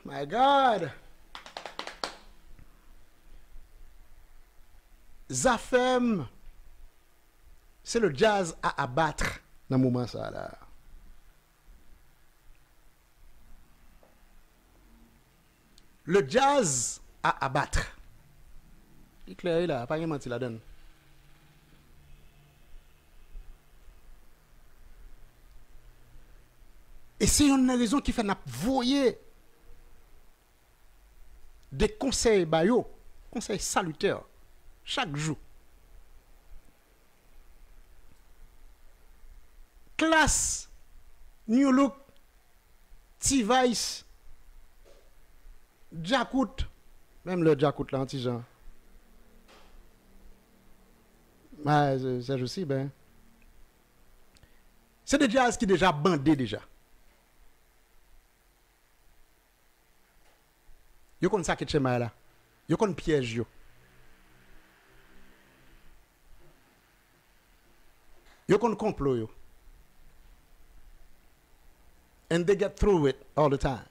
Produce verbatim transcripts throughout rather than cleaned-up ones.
My God. Zafem, c'est le jazz à abattre dans le moment ça là. Le jazz à abattre. Il est clair là, pas menti la donne. Et c'est une raison qui fait n'a voyer des conseils bayo, conseils salutaires chaque jour. Classe, New Look, T-Vice, Jacout, même le Jacout là, anti-Jean. Ah, c'est aussi, ben. C'est des jazz qui déjà bandé déjà. Yo kon sa ke chema là. Yo kon piège yo. Yo kon complot yo. And they get through it all the time.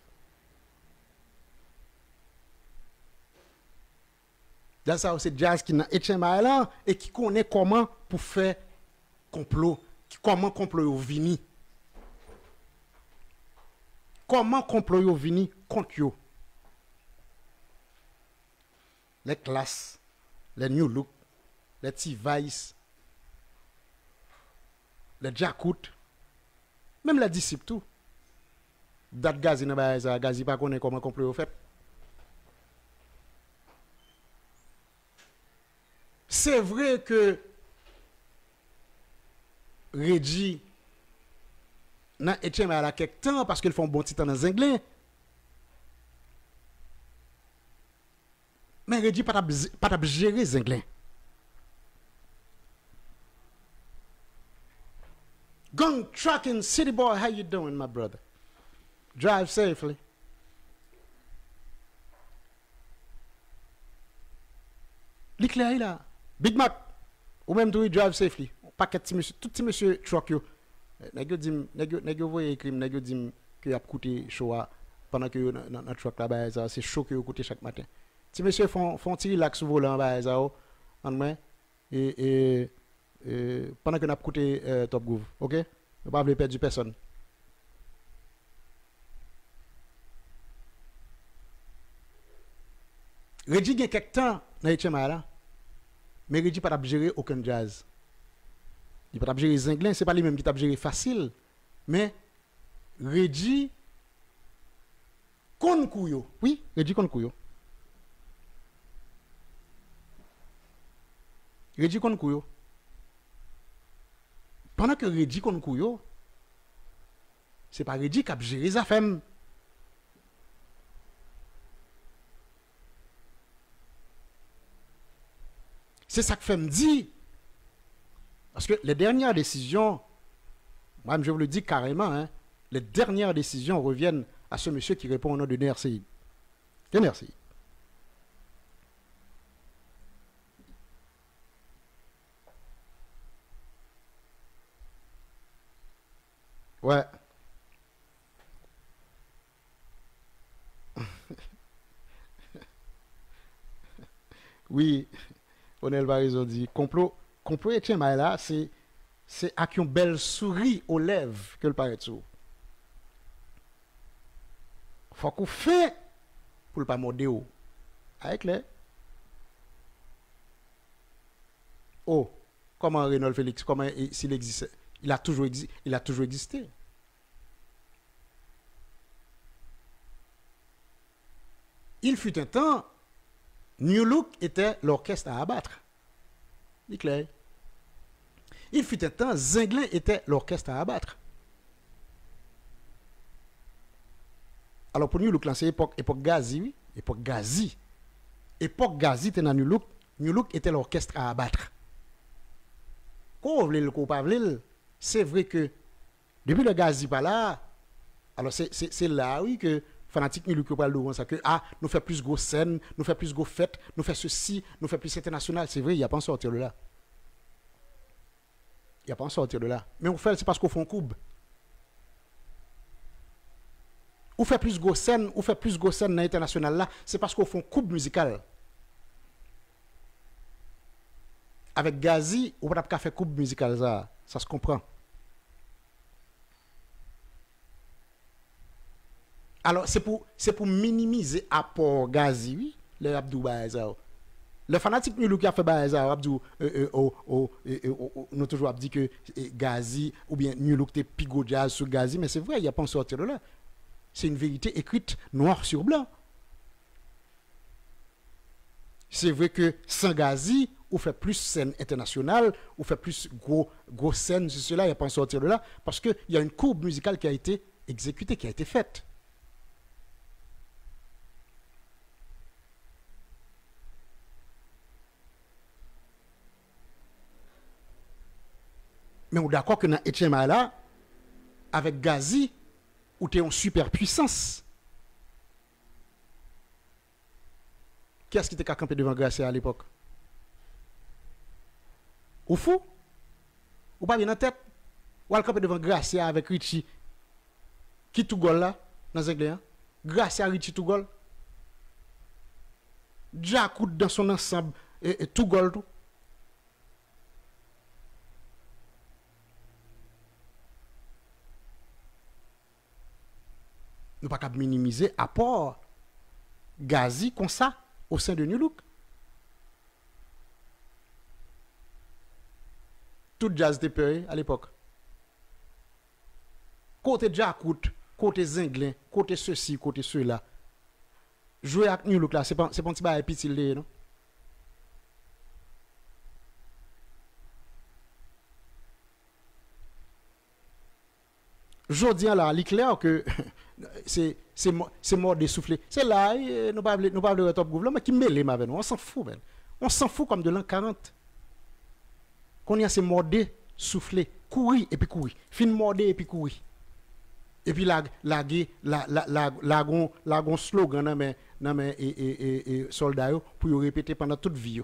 That's how c'est jazz qui n'a H M I là et qui connaît comment pour faire complot, qui comment complot yo vini. Comment complot yo vini contre yo. Les classes, les New Look, les T-Vice, les Jacout, même les disciples tout. Dat gazi nan ba ça, gazi pas connaît comment complot yo fait. C'est vrai que Reggie n'a été à la quelque temps parce qu'ils font bon petit temps dans les anglais. Mais Reggie pas pas gérer les anglais. Gang trucking city boy, how you doing, my brother? Drive safely. L'éclair là. Big Mac, ou même tout drive safely. Paquet de monsieur, tout petit monsieur truck yo. Nèg yo dim, nèg yo nèg yo voye crime, nèg yo dim que y a coûté chaud pendant que dans dans truck là bas ça, c'est chaud que yo coûté chaque matin. Ti monsieur font font ti relax sous volant bas ça en main et et et pendant que n'a coûté euh, Top Groove, OK? Ne pas vouloir perdre personne. Reggie gen quelque temps dans H M A là. Mais Reggie pas gérer aucun jazz. Il pas gérer les anglais, c'est pas lui même qui t'a gérer facile. Mais Reggie kon kouyo. Oui, Reggie kon kouyo. Reggie kon kouyo. Pendant que Reggie kon kouyo, c'est pas Reggie qui a géré les affaires. C'est ça que fait me dire. Parce que les dernières décisions, moi je vous le dis carrément, hein, les dernières décisions reviennent à ce monsieur qui répond au nom de N R C I. N R C I. Ouais. Oui. Onel Barizon dit complot complot et tiens là c'est c'est avec une belle souris aux lèvres que le paraît tout. Faut qu'on fait pour le pas morder ou avec les oh comment Renaud Félix comment s'il existe il a toujours existé il a toujours existé. Il fut un temps New Look était l'orchestre à abattre. Il clair. Il fut un temps, Zinglin était l'orchestre à abattre. Alors pour New Look, c'est époque, époque Gazi, oui. Époque Gazi. Époque Gazi, était dans New Look. New Look était l'orchestre à abattre. Quand on veut qu'on parle, c'est vrai que depuis le Gazi pas là, alors c'est là, oui, que fanatique New Look parle de ça que ah nous fait plus grosse scène, nous fait plus grosse fête, nous fait ceci, nous fait plus international, c'est vrai, il y a pas en sortir de là. Il y a pas en sortir de là. Mais on fait c'est parce qu'on fait un coup. Ou ou fait plus gros scène, ou fait plus gros scène dans l'international là, c'est parce qu'on fait une coupe musicale. Avec Gazi, on peut pas faire coupe musicale ça, ça se comprend. Alors c'est pour c'est pour minimiser apport Gazi, oui, le Abdou Baeza. Le fanatique New Look qui a fait Baeza, Abdou euh, euh, oh, oh, nous toujours dit que Gazi ou bien New Look était pigo jazz sur Gazi, mais c'est vrai, il n'y a pas en sortir de là. C'est une vérité écrite noir sur blanc. C'est vrai que sans Gazi, on fait plus scène internationale, on fait plus gros, gros scène sur cela, il n'y a pas en sortir de là, parce qu'il y a une courbe musicale qui a été exécutée, qui a été faite. Mais on est d'accord que dans Etchema là, avec Gazi, où tu es en superpuissance. Qui est-ce qui était campé devant Gracia à l'époque? Ou fou? Ou pas bien en tête? Ou al campé devant Gracia avec Richie? Qui tout gol là, dans les anglais? Gracia, Richie tout gol? Jacout dans son ensemble, et, et tout gol tout? Nous ne pouvons pas minimiser apport Gazi comme ça au sein de New Look. Tout jazz était payé à l'époque. Côté Jacout, côté Zinglin, côté ceci, côté cela. Jouer avec New Look là, c'est pas c'est pas un petit bail petit non. Jodi là, il est clair que c'est c'est c'est mort d'essouffler. C'est là nous pas nous pas le top gouvernement qui mêle avec nous, on s'en fout ben. On s'en fout comme de l'an quarante. Qu'on y a c'est mordé, souffler, courir et puis courir. Fin mordé et puis courir. Et puis la la la la la la gon la gon slogan nan mais nan mais et et et soldats pour répéter pendant toute vie.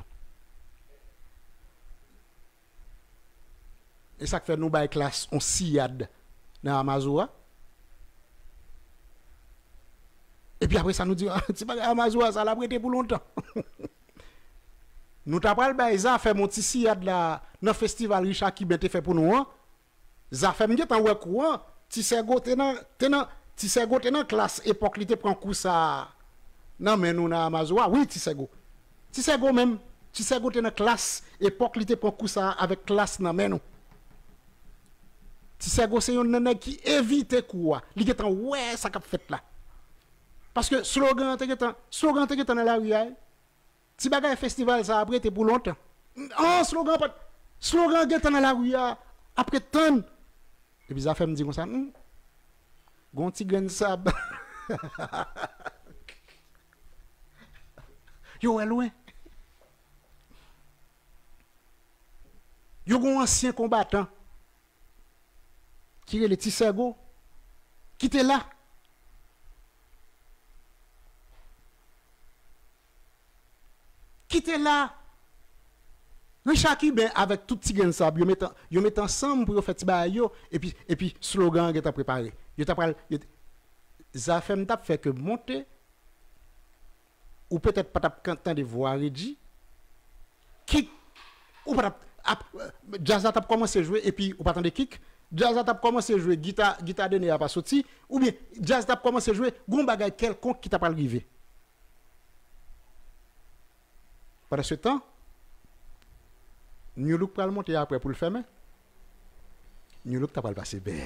Et ça fait nous bail classe on sillade dans Amazoua. Et puis après ça nous dit c'est pas Amazoua ça l'a prêté pour longtemps. Nous t'a pral bail ça fait mon petit sillade là dans festival Richard qui bête fait pour nous. Ça fait m'gè tan wè courant Tisego tenan tenan Tisego tenan classe époque li te prend coup ça non mais nous na Amazoua oui Tisego Tisego même Tisego tenan classe époque li te prend coup ça avec classe nan men nous Tisego c'est un nèg qui évite quoi li getan ouais ça k'ap fait là parce que slogan te getan slogan te getan dans la rue ti bagay festival ça après te pour longtemps oh slogan pas slogan getan dans la rue après tant et puis ça fait me dire comme ça hmm, gon ti grain sab yo est loin yo gon ancien combattant qui est le Tisego qui était là qui était là Richard Kibé avec tout petit gain sable, yo met yo met ensemble pour faire ti yo et puis et puis slogan qui t'a préparé. Yo t'a pral ça fait m't'a fait que monter ou peut-être pas t'a de voir Reggie kick ou pas jazz t'a commencé à jouer et puis ou pas de kick jazz t'a commencé à jouer guitare guitare donné a pas sorti ou bien jazz t'a commencé à jouer gon bagay quelconque qui t'a pas arrivé. Pendant ce temps New Look pral monter après pour le fermer. New Look t'a pas passer belle.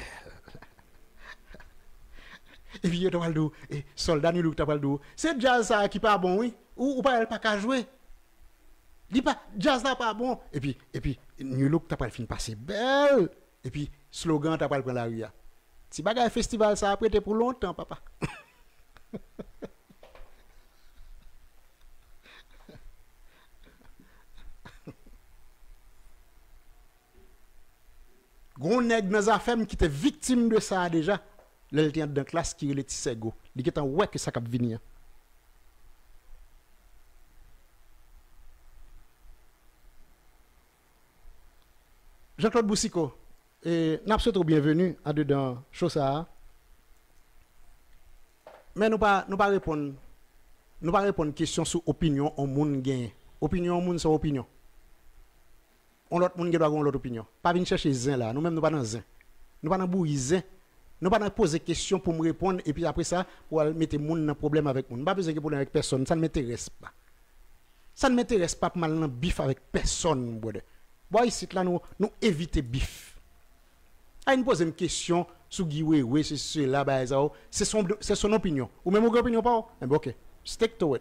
Et puis t'a pas le et soldat New Look t'a pas le c'est jazz ça qui pas bon oui ou ou pas pas qu'à jouer. Dit pas jazz là pas bon et puis et puis New Look t'a pas fin passer belle et puis slogan t'a pas prendre la rue. Si bagay festival ça a prêté pour longtemps papa. Gon nèg dans affaire qui était victime de ça déjà le tient dans classe qui le Tisego li qui tan ouais que ça cap venir Jean-Claude Boussiko et n'a pas bienvenue en dedans chose ça mais nous pas nous pas répondre nous pas répondre question sur opinion on monde gagne. Opinion monde c'est opinion. On l'autre monde qui doit avoir l'autre opinion. Pas venir chercher zin là, nous même nous pas dans zin. Nous pas dans bouillir zin. Nous pas dans poser question pour me répondre et puis après ça pour mettre monde dans problème avec monde. Pas besoin de problème avec personne, ça ne m'intéresse pas. Ça ne m'intéresse pas pour mal dans bif avec personne, brother. Bon ici là nous nous éviter bif. Ah, nous pose une question sur Guy Wewe, c'est cela bah c'est son c'est son opinion. Ou même votre opinion pas? Eh ben, OK. Stick to it.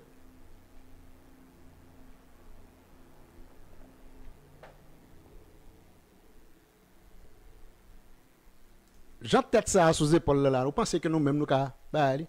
Jean tête ça sous épaule là, vous pensez que nous même nous ka bah allez.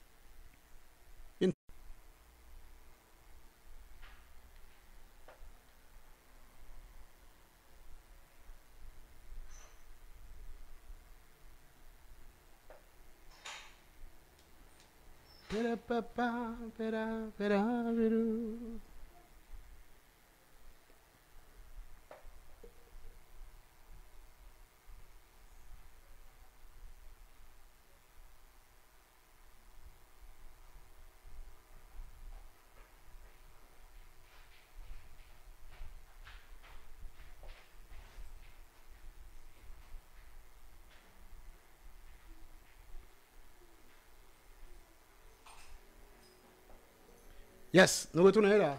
Yes, nous retournons là.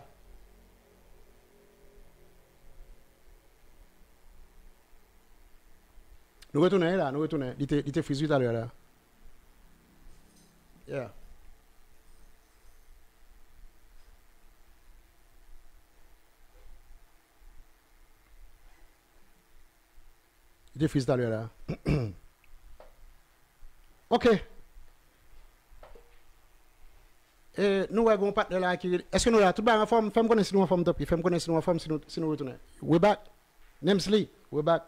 Nous retournons là, nous retournons. Il était, il était frisé tout à l'heure là. Yeah. Il était frisé tout à l'heure là. OK. Et nous avons un partenaire là qui. Est-ce que nous là, tout le monde en forme? Fais-moi connaître si nous en forme top. Fais-moi connaître si nous en forme si nous, si nous retournons. We're back. Nemsley, we're back.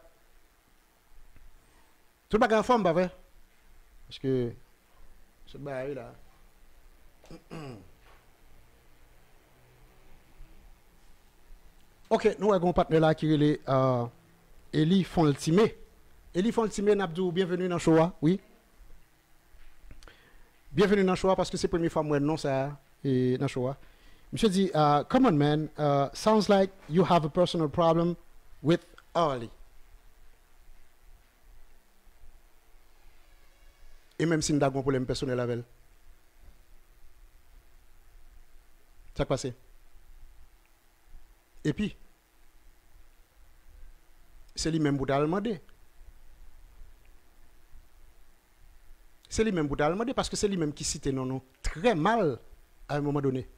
Tout le monde en forme, pas vrai? Parce que. Ce bail là. OK, nous avons un partenaire là qui est euh, Eli Fontimé. Eli Fontimé, Nabdou, bienvenue dans le show. Oui. Bienvenue dans le show parce que c'est la première fois que je non ça et dans le show. Monsieur dit, uh, come on man, uh, sounds like you have a personal problem with Orly. Et même si nous avons un problème personnel avec elle. Ça passe. Et puis, c'est lui-même qui t'a demandé. C'est lui-même qui t'a demandé parce que c'est lui-même qui cite non, non très mal à un moment donné.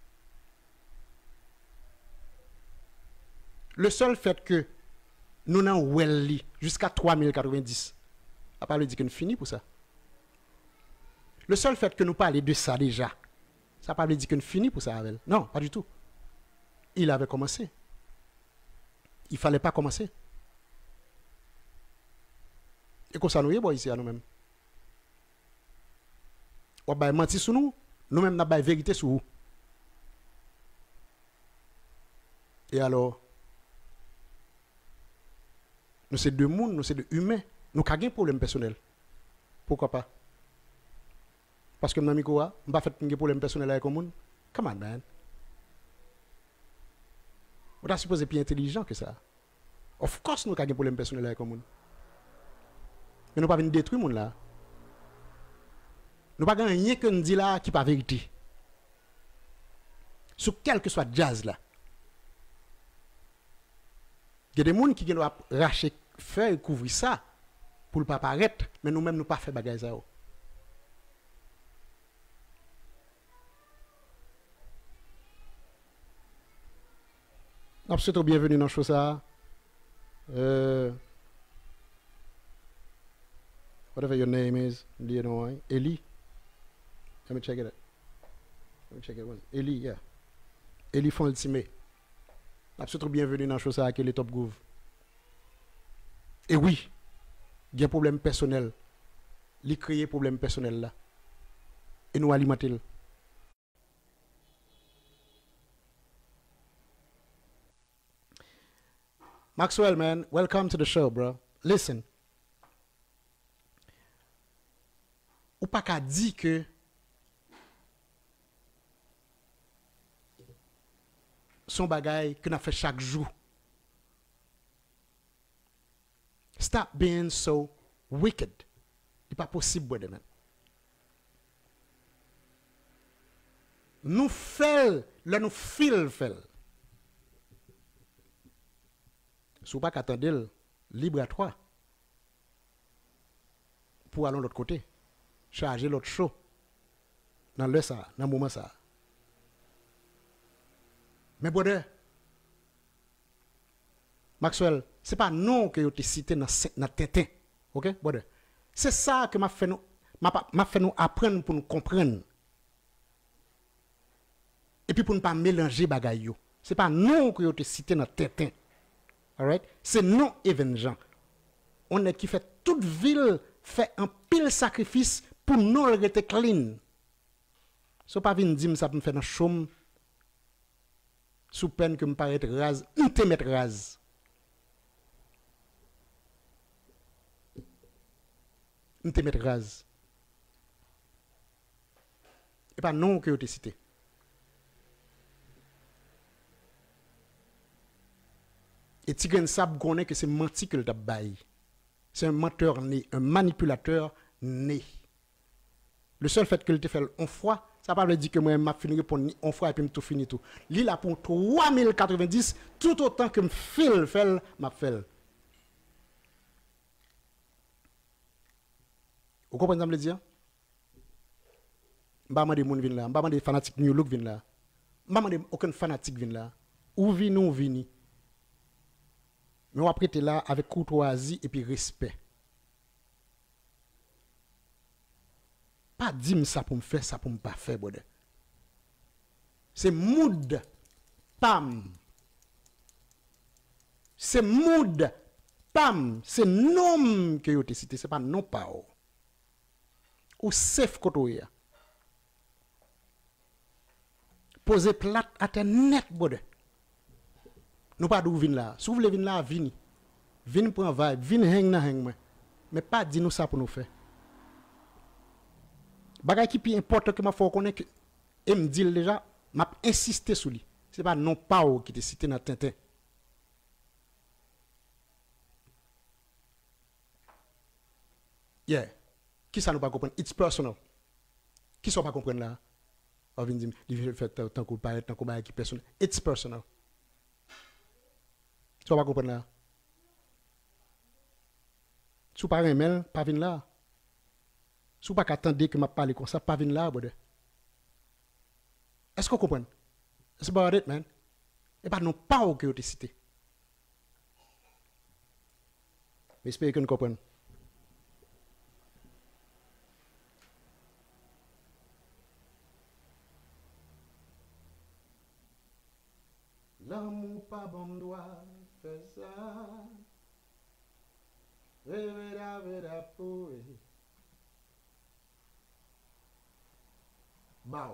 Le seul fait que nous n'avons welli jusqu'à trois mille quatre-vingt-dix, à part le dire qu'on finit pour ça. Le seul fait que nous parlions de ça déjà, ça ne veut pas dire qu'on finit pour ça avec elle. Non, pas du tout. Il avait commencé. Il ne fallait pas commencer. Et comme ça, nous y ici à nous-mêmes. On va mentir sur nous, nous-mêmes, nous avons la vérité sur nous. Et alors, nous sommes deux mondes, nous sommes deux humains. Nous avons un problème personnel. Pourquoi pas? Parce que je ne vais pas faire un problème personnel avec le monde. Come on, man. On est supposé plus intelligent que ça. Of course, nous avons un problème personnel avec le monde. Mais nous ne pouvons pas détruire le monde là. Nous ne pouvons pas rien que nous dit là qui n'est pas vérité. Sur quel que soit le jazz là. Il y a des gens qui doivent racher, faire couvrir ça pour ne pas paraître, mais nous-mêmes nous ne pas faire bagage ça. Absolument bienvenue dans ce ça. Euh, whatever your name is, you know, Eli. Let me check it out. Let me check it out. Eli, yeah. Eli Fontimé. Absolument bienvenue dans ce ça qui est le Top Groove. Et oui, il y a un problème personnel. Il crée un problème personnel là. Et nous alimentons. Maxwell, man, welcome to the show, bro. Listen. Ou pas qu'à dire que son bagay que n'a fait chaque jour. Stop being so wicked. C'est pas possible, brother man. Nous faisons, là nous fil fait. Si vous pas qu'attendre, libre à toi. Pour aller de l'autre côté. Charger l'autre chaud. Dans le ça, dans le moment ça. Mais brother, Maxwell, ce n'est pas non que vous te cité dans le Tintin. OK, brother? C'est ça que m'a fait nous m'a fait nous apprendre pour nous comprendre. Et puis pour ne pas mélanger bagay yo. C'est pas non que vous te cité dans Tintin. All right? C'est non événement. On est qui fait toute ville fait un pile sacrifice pour nous rester clean. So pas vinn dire ça pour me faire dans chôme sous peine que me paraître rase, on te mettre rase. On te mettre rase. Et pas non que vous te cité. Et Tigren Sab connaît que c'est menti que le t'a bail. C'est un menteur né, un manipulateur né. Le seul fait que le te fait une fois, ça ne veut pas dire que moi m'a fini répondre une fois et puis tout fini tout. Li là pour trois mille quatre-vingt-dix tout autant que me fil fait m'a fait. Vous comprenez ce que je veux dire? Je ne sais pas si les gens viennent là, je ne sais pas si les fanatiques New Look viennent là. Je ne sais pas si aucun fanatique vient là. Ou vini ou vini. Mais on va prêter là avec courtoisie et puis respect. Pas dire ça pour me faire, ça pour me pas faire, brother. C'est mood, pam. C'est mood, pam. C'est nom que vous te cité, c'est pas non pas. Ou safe koto ya. Poser plate à terre net, brother. Nous pas d'où vin là. Si vous voulez venir là, vini. Vini pour un vibe, vini hang na hang moi. Mais pas dire nous ça pour nous faire. Bagay qui plus important que m'a faut connaître et me dit déjà, m'a insisté sur lui. C'est pas non pas qui te cité dans Tintin. Yeah. Qui ça nous pas comprendre? It's personal. Qui ça pas comprendre là? On vient dire, il fait tant qu'on parle, tant qu'on parle qui personnel. It's personal. Tu vas pas comprendre là. Si vous pas un mail, pas venir là. Si vous pas attendre que m'a parler comme ça, pas venir là, brother. Est-ce que vous comprenez? C'est about it, man. Et pas non pas que vous te cité. Mais j'espère que vous comprenez. L'amour pas bon doit faire ça. Vera vera pour. Bao.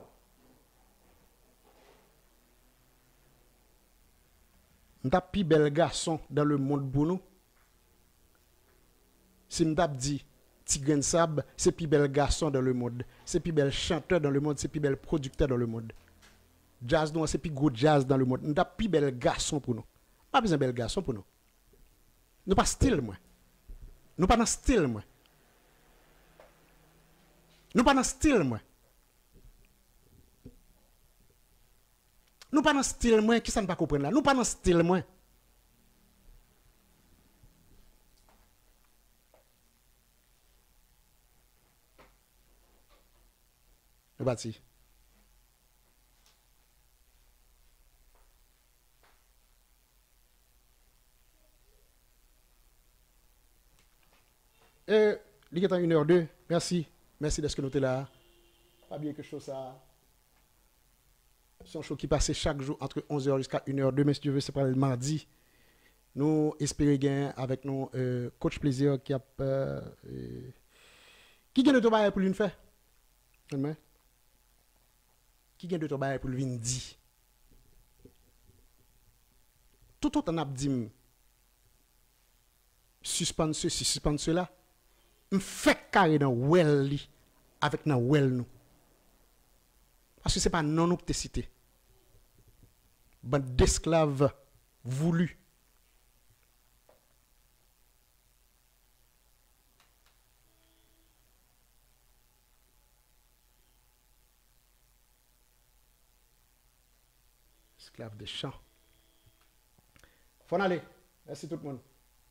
M'ta pi bel garçon dans le monde pour nous. Si m'ta dit Tigren Sab, c'est pi bel garçon dans le monde. C'est pi bel chanteur dans le monde, c'est pi bel producteur dans le monde. Jazz nous c'est pi gros jazz dans le monde. M'ta pi bel garçon pour nous. Pas besoin bel garçon pour nous. Nous pas style moi. Nous pas dans style moi. Nous pas dans style moi. Nous pas dans style moi, qui ça ne pas comprendre là. Nous pas dans style moi. Le bâti. Et il est en une heure deux. Merci. Merci d'être que nous sommes là. Pas bien que chose ça. C'est un show qui passe chaque jour entre onze heures jusqu'à une heure deux. Mais si tu veux, c'est pas le mardi. Nous espérons gagner avec nos euh, coach plaisir qui a. Euh, euh, qui gagne de ton bail pour l'une faire? Qui gagne de ton bail pour l'une dire? Tout autant a dit suspendre ceci, suspendre cela. On fait carré dans well li avec dans well nous. Parce que c'est pas non nous qui te cité. bande d'esclaves voulus. Esclaves des champs. Faut en aller. Merci tout le monde.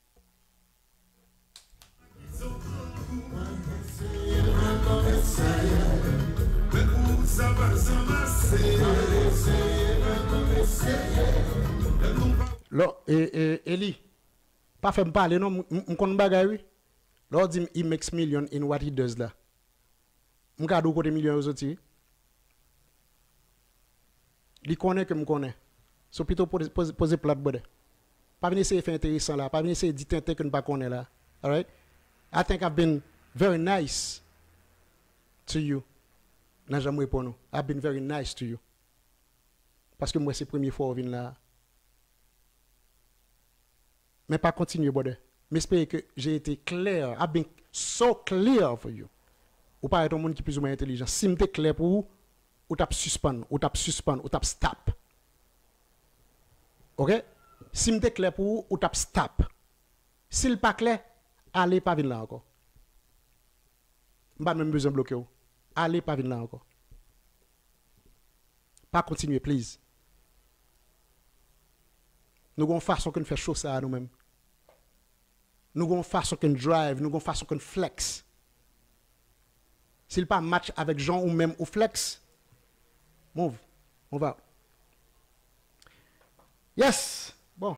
Là, et, et, Eli, pas fait me parler, non, je connais bagay, oui. Là, dit he makes million in what he does là. Je connais côté millions aux autres. Il connaît que je connais. So plutôt poser poser plat bode. Pas venir essayer faire intéressant là, pas venir essayer dire tintin que ne pas connaît là. All right? I think I've been very nice to you. Nan j'aime répondre. I've been very nice to you. Parce que moi c'est la première fois que je viens là. Mais pas continuer bode. Mais j'espère que j'ai été clair. I've been so clear for you. Ou pas être un monde qui est plus ou moins intelligent. Si m'était clair pour vous, ou tap suspend, ou tap suspend, ou tap stop. OK? Si m'était clair pour vous, ou tap stop. S'il pas clair, allez pas venir là encore. M'pas même besoin de bloquer vous. Allez pas venir là encore. Pas continuer, please. Nous avons une façon qu'on fait chose ça à nous-mêmes. Nous avons une façon qu'on drive, nous avons une façon qu'on flex. S'il pas match avec Jean ou même ou flex, move, on va. Yes!